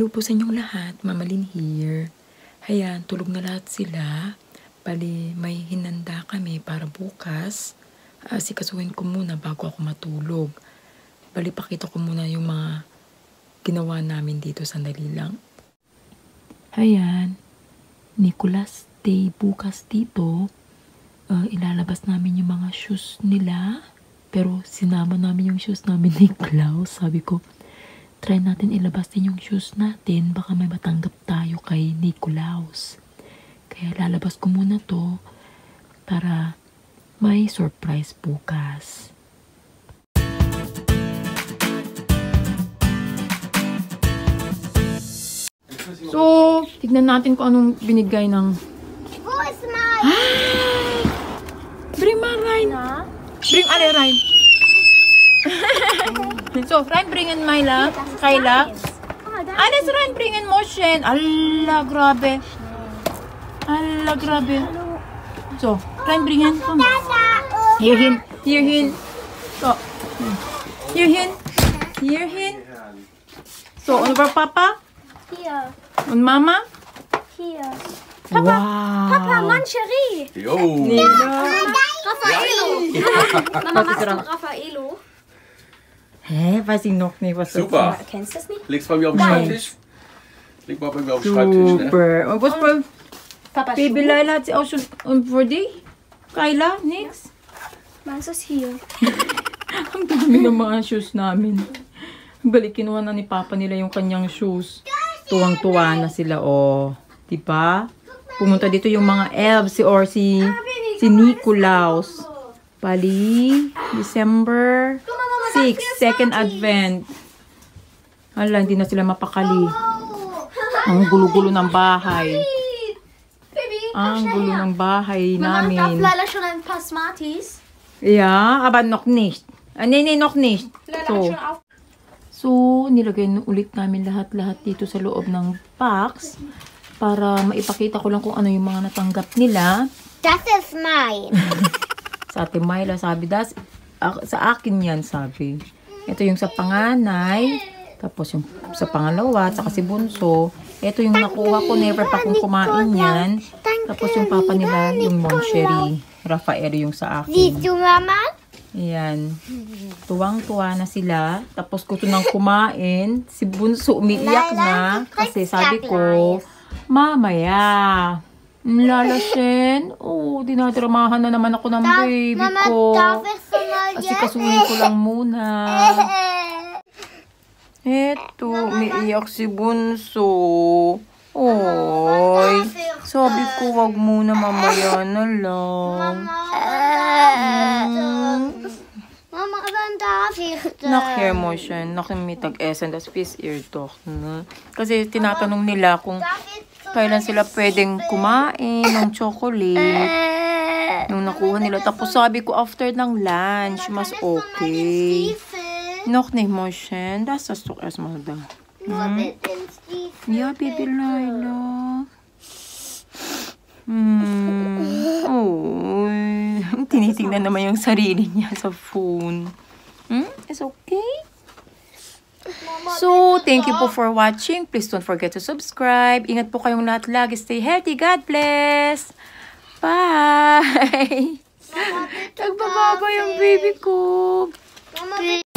po sa inyong lahat, Mama Lynn here. Ayan, tulog na lahat sila. Bali, may hinanda kami para bukas. Sikasuhin ko muna bago ako matulog. Bali, pakita ko muna yung mga ginawa namin dito, sandali lang. Ayan, Nicholas Day bukas dito. Ilalabas namin yung mga shoes nila. Pero sinama namin yung shoes namin ni Klaus. Sabi ko, try natin ilabas din yung shoes natin. Baka may matanggap tayo kay Nicolaus. Kaya lalabas ko muna to para may surprise bukas. So, tignan natin kung anong binigay ng... Who's mine? Ay! Bring my Ryan! Bring Ale Ryan! So, Ryan, bring in Myla. Kayla. Alis, Ryan, bring in Moshen. Ala, grabe. Ala, grabe. So, Ryan, bring in. Come. Here hin. Here hin. So, here hin. Here hin. So, on over Papa? Here. On Mama? Here. Papa. Wow. Papa, Mancherie. Jo! Raffaello. Mama, machst du Raffaello? Hä? Weiß ich noch nicht, was das ist. Super! Kennst du das nicht? Leg's bei mir auf den Schreibtisch. Leg mal bei mir auf den Schreibtisch, ne? Super. Und was bei Papa, Baby Laila hat sie auch schon. Und für dich? Kayla? Nix? Meins ist hier. Ang dami ng mga shoes namin. Balik, kinuha na ni Papa nila yung kanyang shoes. Tuwang-tuwa na sila, oh. Diba? Pumunta dito yung mga elves si Nicolaus. Bali, December 6, second advent. Hala, hindi na sila mapakali. Ang gulo-gulo ng bahay. Ang gulo ng bahay namin. Mama, darf Leila schon ein paar Smarties? Ja, aber noch nicht. Nee, noch nicht. Leila hat schon auf. So, nilagay ulit namin lahat-lahat dito sa loob ng box para maipakita ko lang kung ano yung mga natanggap nila. Das ist mine. Sa Ate Myla, sabi, sa akin yan, sabi. Ito yung sa panganay, tapos yung sa pangalawa, saka si Bunso. Ito yung nakuha ko, never pa kong kumain yan. Tapos yung papa nila, yung Moncherie. Rafael yung sa akin. Siehst du, Mama? Ayan. Tuwang-tuwa na sila. Tapos gusto nang kumain. Si Bunso umiiyak na. Kasi sabi ko, mamaya. Lalashen. Oh, dinadramahan na naman ako ng baby ko. Kasi kasuhin ko lang muna. Eto, umiiyak si Bunso. Oy. Sabi ko, wag muna, mamaya na lang. Mama, wann darf ich das? Nakher mo siya. Nakimitag-essen. Das Fish Ear Talk. Kasi tinatanong nila kung kailan sila pwedeng kumain ng chocolate. Nung nakuha nila. Tapos sabi ko, after ng lunch, mas okay. Noch nicht, Moschen. Das hast du erstmal da. Ja, Baby Laila. Oh, tinitingnan naman yung sarili niya sa phone. It's okay. So, thank you po for watching. Please don't forget to subscribe. Ingat po kayong lahat lagi. Stay healthy. God bless. Bye. Nagbababa yung baby ko.